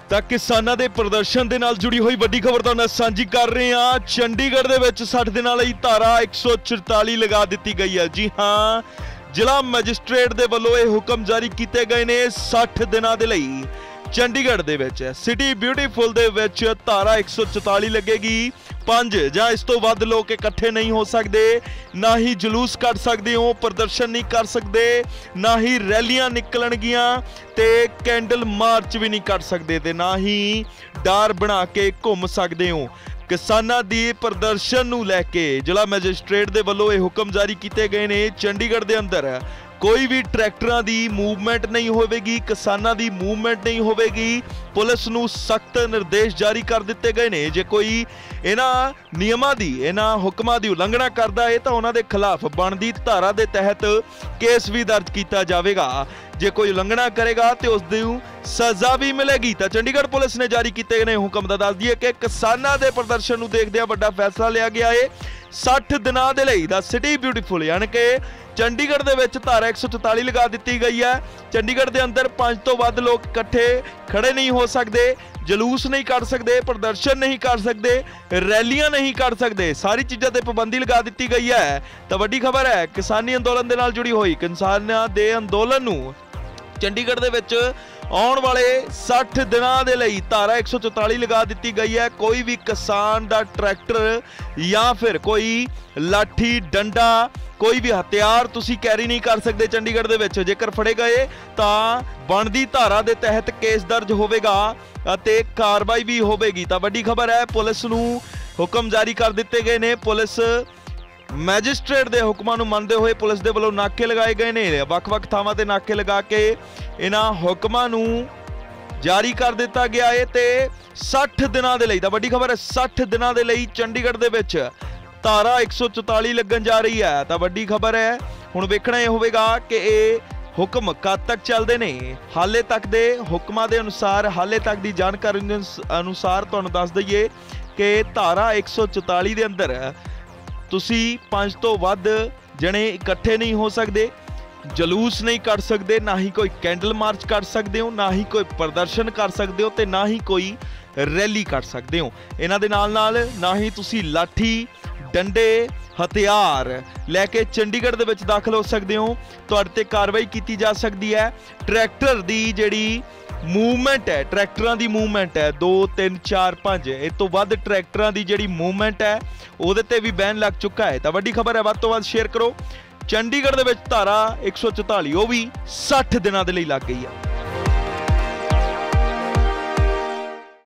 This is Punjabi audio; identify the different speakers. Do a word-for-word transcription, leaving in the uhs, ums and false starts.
Speaker 1: ਤਾਂ ਕਿਸਾਨਾਂ ਦੇ ਪ੍ਰਦਰਸ਼ਨ ਦੇ ਨਾਲ ਜੁੜੀ ਹੋਈ ਵੱਡੀ ਖਬਰ ਤੁਹਾਨੂੰ ਨਾਲ ਸਾਂਝੀ ਕਰ ਰਹੇ ਹਾਂ। ਚੰਡੀਗੜ੍ਹ ਦੇ ਵਿੱਚ ਸੱਠ ਦਿਨਾਂ ਲਈ ਧਾਰਾ ਇੱਕ ਸੌ ਚੁਤਾਲੀ ਲਗਾ ਦਿੱਤੀ ਗਈ ਹੈ। ਜੀ ਹਾਂ, ਜ਼ਿਲ੍ਹਾ ਮੈਜਿਸਟ੍ਰੇਟ ਦੇ ਵੱਲੋਂ ਇਹ ਹੁਕਮ ਜਾਰੀ ਕੀਤੇ ਗਏ ਨੇ। ਸੱਠ ਦਿਨਾਂ ਦੇ ਲਈ ਚੰਡੀਗੜ੍ਹ ਦੇ ਵਿੱਚ ਸਿਟੀ ਬਿਊਟੀਫੁਲ ਦੇ ਵਿੱਚ ਧਾਰਾ ਇੱਕ ਸੌ ਚੁਤਾਲੀ ਲੱਗੇਗੀ। ਪੰਜ ਜਾਂ ਇਸ ਤੋਂ ਵੱਧ ਲੋਕ ਇਕੱਠੇ ਨਹੀਂ ਹੋ ਸਕਦੇ, ਨਾ ਹੀ ਜਲੂਸ ਕੱਢ ਸਕਦੇ ਹੋ, ਪ੍ਰਦਰਸ਼ਨ ਨਹੀਂ ਕਰ ਸਕਦੇ, ਨਾ ਹੀ ਰੈਲੀਆਂ ਨਿਕਲਣਗੀਆਂ ਤੇ ਕੈਂਡਲ ਮਾਰਚ ਵੀ ਨਹੀਂ ਕੱਢ ਸਕਦੇ ਤੇ ਨਾ ਹੀ ਡਾਰ ਬਣਾ ਕੇ ਘੁੰਮ ਸਕਦੇ ਹੋ। ਕਿਸਾਨਾਂ ਦੀ ਪ੍ਰਦਰਸ਼ਨ ਨੂੰ ਲੈ ਕੇ ਜ਼ਿਲ੍ਹਾ ਮੈਜਿਸਟ੍ਰੇਟ ਦੇ ਵੱਲੋਂ ਇਹ ਹੁਕਮ ਜਾਰੀ ਕੀਤੇ ਗਏ ਨੇ। ਚੰਡੀਗੜ੍ਹ ਦੇ ਅੰਦਰ ਕੋਈ ਵੀ ਟਰੈਕਟਰਾਂ ਦੀ ਮੂਵਮੈਂਟ ਨਹੀਂ ਹੋਵੇਗੀ, ਕਿਸਾਨਾਂ ਦੀ ਮੂਵਮੈਂਟ ਨਹੀਂ ਹੋਵੇਗੀ। ਪੁਲਿਸ ਨੂੰ ਸਖਤ ਨਿਰਦੇਸ਼ ਜਾਰੀ ਕਰ ਦਿੱਤੇ ਗਏ ਨੇ। ਜੇ ਕੋਈ ਇਹਨਾਂ ਨਿਯਮਾਂ ਦੀ, ਇਹਨਾਂ ਹੁਕਮਾਂ ਦੀ ਉਲੰਘਣਾ ਕਰਦਾ ਹੈ ਤਾਂ ਉਹਨਾਂ ਦੇ ਖਿਲਾਫ ਬਣਦੀ ਧਾਰਾ ਦੇ ਤਹਿਤ ਕੇਸ ਵੀ ਦਰਜ ਕੀਤਾ ਜਾਵੇਗਾ। ਜੇ ਕੋਈ ਉਲੰਘਣਾ ਕਰੇਗਾ ਤੇ ਉਸ ਨੂੰ ਸਜ਼ਾ ਵੀ ਮਿਲੇਗੀ। ਤਾਂ ਚੰਡੀਗੜ੍ਹ ਪੁਲਿਸ ਨੇ ਜਾਰੀ ਕੀਤੇ ਗਏ ਹੁਕਮ ਦਾ ਦੱਸ ਦਈਏ ਕਿ ਕਿਸਾਨਾਂ ਦੇ ਪ੍ਰਦਰਸ਼ਨ ਨੂੰ ਦੇਖਦਿਆਂ ਵੱਡਾ ਫੈਸਲਾ ਲਿਆ ਗਿਆ ਹੈ। ਸੱਠ ਦਿਨਾਂ ਦੇ ਲਈ ਦਾ ਸਿਟੀ ਬਿਊਟੀਫੁਲ ਯਾਨੀ ਕਿ ਚੰਡੀਗੜ੍ਹ ਦੇ ਵਿੱਚ ਧਾਰਾ ਇੱਕ ਸੌ ਚੁਤਾਲੀ ਲਗਾ ਦਿੱਤੀ ਗਈ ਹੈ। ਚੰਡੀਗੜ੍ਹ ਦੇ ਅੰਦਰ ਪੰਜ ਤੋਂ ਵੱਧ ਲੋਕ ਇਕੱਠੇ ਖੜੇ ਨਹੀਂ ਹੋ ਸਕਦੇ, ਜਲੂਸ ਨਹੀਂ ਕੱਢ ਸਕਦੇ, ਪ੍ਰਦਰਸ਼ਨ ਨਹੀਂ ਕਰ ਸਕਦੇ, ਰੈਲੀਆਂ ਨਹੀਂ ਕਰ ਸਕਦੇ। ਸਾਰੀ ਚੀਜ਼ਾਂ ਤੇ ਪਾਬੰਦੀ ਲਗਾ ਦਿੱਤੀ ਗਈ ਹੈ। ਤਾਂ ਵੱਡੀ ਖਬਰ ਹੈ ਕਿਸਾਨੀ ਅੰਦੋਲਨ ਦੇ ਨਾਲ ਜੁੜੀ ਹੋਈ। ਕਿਸਾਨਾਂ ਦੇ ਅੰਦੋਲਨ ਨੂੰ ਚੰਡੀਗੜ੍ਹ ਦੇ ਵਿੱਚ ਆਉਣ ਵਾਲੇ ਸੱਠ ਦਿਨਾਂ ਦੇ ਲਈ ਧਾਰਾ ਇੱਕ ਸੌ ਚੁਤਾਲੀ ਲਗਾ ਦਿੱਤੀ ਗਈ ਹੈ। ਕੋਈ ਵੀ ਕਿਸਾਨ ਦਾ ਟਰੈਕਟਰ ਜਾਂ ਫਿਰ ਕੋਈ ਲਾਠੀ ਡੰਡਾ, ਕੋਈ ਵੀ ਹਥਿਆਰ ਤੁਸੀਂ ਕੈਰੀ ਨਹੀਂ ਕਰ ਸਕਦੇ ਚੰਡੀਗੜ੍ਹ ਦੇ ਵਿੱਚ। ਜੇਕਰ ਫੜੇ ਗਏ ਤਾਂ ਬਣਦੀ ਧਾਰਾ ਦੇ ਤਹਿਤ ਕੇਸ ਦਰਜ ਹੋਵੇਗਾ ਅਤੇ ਕਾਰਵਾਈ ਵੀ ਹੋਵੇਗੀ। ਤਾਂ ਵੱਡੀ ਖਬਰ ਹੈ, ਪੁਲਿਸ ਨੂੰ ਹੁਕਮ ਜਾਰੀ ਕਰ ਦਿੱਤੇ ਗਏ ਨੇ। ਪੁਲਿਸ ਮੈਜਿਸਟ੍ਰੇਟ ਦੇ ਹੁਕਮਾਂ ਨੂੰ ਮੰਨਦੇ ਹੋਏ ਪੁਲਿਸ ਦੇ ਵੱਲੋਂ ਨਾਕੇ ਲਗਾਏ ਗਏ ਨੇ। ਵੱਖ-ਵੱਖ ਥਾਵਾਂ ਤੇ ਨਾਕੇ ਲਗਾ ਕੇ ਇਹਨਾਂ ਹੁਕਮਾਂ ਨੂੰ ਜਾਰੀ ਕਰ ਦਿੱਤਾ ਗਿਆ ਹੈ ਤੇ ਸੱਠ ਦਿਨਾਂ ਦੇ ਲਈ, ਤਾਂ ਵੱਡੀ ਖਬਰ ਹੈ, ਸੱਠ ਦਿਨਾਂ ਦੇ ਲਈ ਚੰਡੀਗੜ੍ਹ ਦੇ ਵਿੱਚ ਧਾਰਾ ਇੱਕ ਸੌ ਚੁਤਾਲੀ ਲੱਗਣ ਜਾ ਰਹੀ ਹੈ। ਤਾਂ ਵੱਡੀ ਖਬਰ ਹੈ, ਹੁਣ ਵੇਖਣਾ ਇਹ ਹੋਵੇਗਾ ਕਿ ਇਹ ਹੁਕਮ ਕਦ ਤੱਕ ਚੱਲਦੇ ਨੇ। ਹਾਲੇ ਤੱਕ ਦੇ ਹੁਕਮਾਂ ਦੇ ਅਨੁਸਾਰ, ਹਾਲੇ ਤੱਕ ਦੀ ਜਾਣਕਾਰੀ ਦੇ ਅਨੁਸਾਰ ਤੁਹਾਨੂੰ ਦੱਸ ਦਈਏ ਕਿ ਧਾਰਾ ਇੱਕ ਸੌ ਚੁਤਾਲੀ ਦੇ ਅੰਦਰ ਤੁਸੀਂ ਪੰਜ ਤੋਂ ਵੱਧ ਜਣੇ ਇਕੱਠੇ ਨਹੀਂ ਹੋ ਸਕਦੇ, ਜਲੂਸ ਨਹੀਂ ਕੱਢ ਸਕਦੇ, ਨਾ ਹੀ ਕੋਈ ਕੈਂਡਲ ਮਾਰਚ ਕਰ ਸਕਦੇ ਹੋ, ਨਾ ਹੀ ਕੋਈ ਪ੍ਰਦਰਸ਼ਨ ਕਰ ਸਕਦੇ ਹੋ ਤੇ ਨਾ ਹੀ ਕੋਈ ਰੈਲੀ ਕਰ ਸਕਦੇ ਹੋ। ਇਹਨਾਂ ਦੇ ਨਾਲ ਨਾਲ ਨਾ ਹੀ ਤੁਸੀਂ ਲਾਠੀ ਡੰਡੇ ਹਥਿਆਰ ਲੈ ਕੇ ਚੰਡੀਗੜ੍ਹ ਦੇ ਵਿੱਚ ਦਾਖਲ ਹੋ ਸਕਦੇ ਹੋ। ਤੁਹਾਡੇ ਤੇ ਕਾਰਵਾਈ ਕੀਤੀ ਜਾ ਸਕਦੀ ਹੈ। ਟਰੈਕਟਰ ਦੀ ਜਿਹੜੀ ਮੂਵਮੈਂਟ ਹੈ, ਟਰੈਕਟਰਾਂ ਦੀ ਮੂਵਮੈਂਟ ਹੈ, ਦੋ ਤਿੰਨ ਚਾਰ ਪੰਜ ਇਹ ਤੋਂ ਵੱਧ ਟਰੈਕਟਰਾਂ ਦੀ ਜਿਹੜੀ ਮੂਵਮੈਂਟ ਹੈ ਉਹਦੇ ਤੇ ਵੀ ਬੈਨ ਲੱਗ ਚੁੱਕਾ ਹੈ। ਤਾਂ ਵੱਡੀ ਖਬਰ ਹੈ, ਵੱਧ ਤੋਂ ਵੱਧ ਸ਼ੇਅਰ ਕਰੋ। ਚੰਡੀਗੜ੍ਹ ਦੇ ਵਿੱਚ ਧਾਰਾ ਇੱਕ ਸੌ ਚੁਤਾਲੀ ਉਹ ਵੀ ਸੱਠ ਦਿਨਾਂ ਦੇ ਲਈ ਲੱਗ ਗਈ ਹੈ।